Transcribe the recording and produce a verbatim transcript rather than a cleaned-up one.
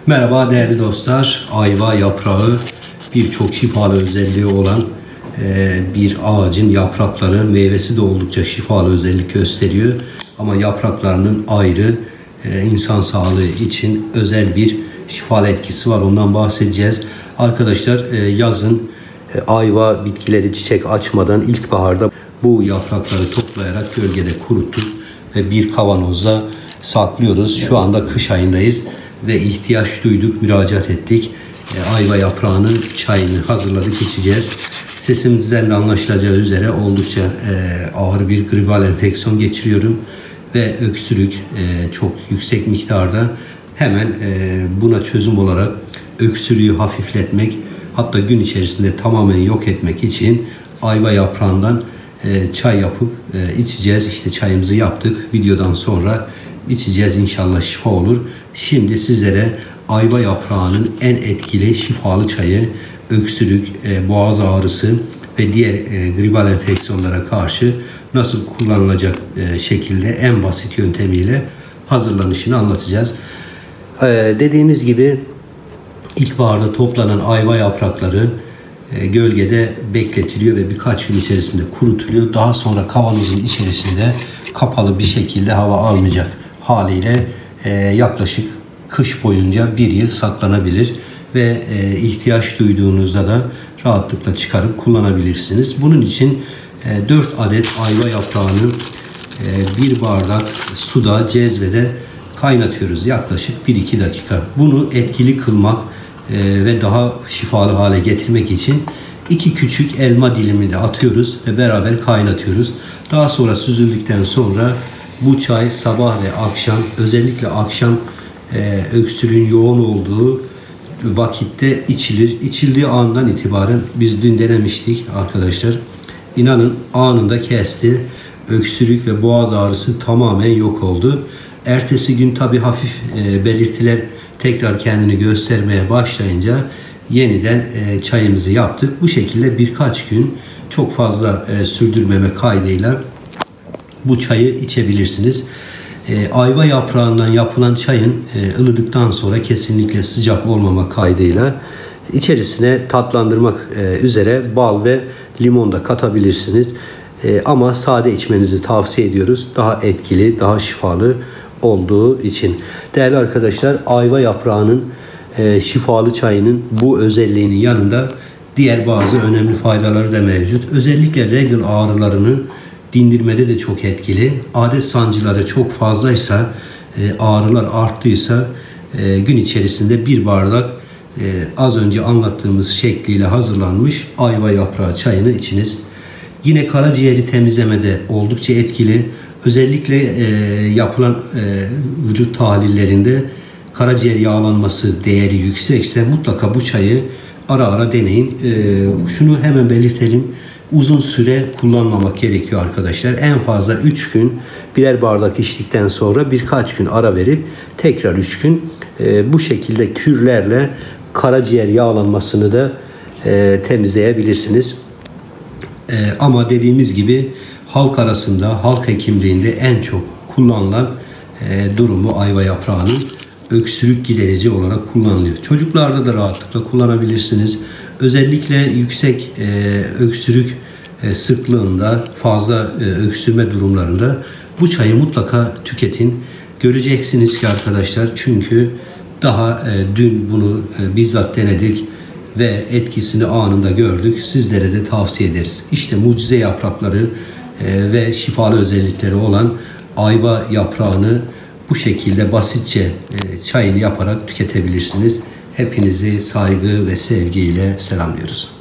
Merhaba değerli dostlar. Ayva yaprağı birçok şifalı özelliği olan bir ağacın yaprakları, meyvesi de oldukça şifalı özellik gösteriyor. Ama yapraklarının ayrı insan sağlığı için özel bir şifalı etkisi var. Ondan bahsedeceğiz. Arkadaşlar yazın ayva bitkileri çiçek açmadan ilkbaharda bu yaprakları toplayarak gölgede kuruttuk ve bir kavanozda saklıyoruz. Şu anda kış ayındayız ve ihtiyaç duyduk, müracaat ettik. E, ayva yaprağının çayını hazırladık, içeceğiz. Sesimizden de anlaşılacağı üzere oldukça e, ağır bir gribal enfeksiyon geçiriyorum ve öksürük e, çok yüksek miktarda. Hemen e, buna çözüm olarak öksürüğü hafifletmek, hatta gün içerisinde tamamen yok etmek için ayva yaprağından e, çay yapıp e, içeceğiz. İşte çayımızı yaptık. Videodan sonra içeceğiz, inşallah şifa olur. Şimdi sizlere ayva yaprağının en etkili şifalı çayı, öksürük, e, boğaz ağrısı ve diğer e, gribal enfeksiyonlara karşı nasıl kullanılacak e, şekilde en basit yöntemiyle hazırlanışını anlatacağız. E, dediğimiz gibi ilkbaharda toplanan ayva yaprakları e, gölgede bekletiliyor ve birkaç gün içerisinde kurutuluyor. Daha sonra kavanozun içerisinde kapalı bir şekilde hava almayacak haliyle e, yaklaşık kış boyunca bir yıl saklanabilir ve e, ihtiyaç duyduğunuzda da rahatlıkla çıkarıp kullanabilirsiniz. Bunun için e, dört adet ayva yaprağını e, bir bardak suda, cezvede kaynatıyoruz yaklaşık bir iki dakika. Bunu etkili kılmak e, ve daha şifalı hale getirmek için iki küçük elma dilimini de atıyoruz ve beraber kaynatıyoruz. Daha sonra süzüldükten sonra bu çay sabah ve akşam, özellikle akşam e, öksürüğün yoğun olduğu vakitte içilir. İçildiği andan itibaren biz dün denemiştik arkadaşlar. İnanın anında kesti. Öksürük ve boğaz ağrısı tamamen yok oldu. Ertesi gün tabi hafif e, belirtiler tekrar kendini göstermeye başlayınca yeniden e, çayımızı yaptık. Bu şekilde birkaç gün çok fazla e, sürdürmeme kaydıyla bu çayı içebilirsiniz. E, ayva yaprağından yapılan çayın e, ılıdıktan sonra kesinlikle sıcak olmama kaydıyla içerisine tatlandırmak e, üzere bal ve limon da katabilirsiniz. E, ama sade içmenizi tavsiye ediyoruz. Daha etkili, daha şifalı olduğu için. Değerli arkadaşlar, ayva yaprağının e, şifalı çayının bu özelliğinin yanında diğer bazı önemli faydaları da mevcut. Özellikle regl ağrılarını dindirmede de çok etkili. Adet sancıları çok fazlaysa, e, ağrılar arttıysa e, gün içerisinde bir bardak e, az önce anlattığımız şekliyle hazırlanmış ayva yaprağı çayını içiniz. Yine karaciğeri temizlemede oldukça etkili. Özellikle e, yapılan e, vücut tahlillerinde karaciğer yağlanması değeri yüksekse mutlaka bu çayı ara ara deneyin. E, şunu hemen belirtelim. Uzun süre kullanmamak gerekiyor arkadaşlar. En fazla üç gün birer bardak içtikten sonra birkaç gün ara verip tekrar üç gün e, bu şekilde kürlerle karaciğer yağlanmasını da e, temizleyebilirsiniz. E, ama dediğimiz gibi halk arasında, halk hekimliğinde en çok kullanılan e, durumu ayva yaprağının öksürük giderici olarak kullanılıyor. Çocuklarda da rahatlıkla kullanabilirsiniz. Özellikle yüksek e, öksürük e, sıklığında, fazla e, öksürme durumlarında bu çayı mutlaka tüketin. Göreceksiniz ki arkadaşlar, çünkü daha e, dün bunu e, bizzat denedik ve etkisini anında gördük. Sizlere de tavsiye ederiz. İşte mucize yaprakları e, ve şifalı özellikleri olan ayva yaprağını bu şekilde basitçe e, çayını yaparak tüketebilirsiniz. Hepinizi saygı ve sevgiyle selamlıyoruz.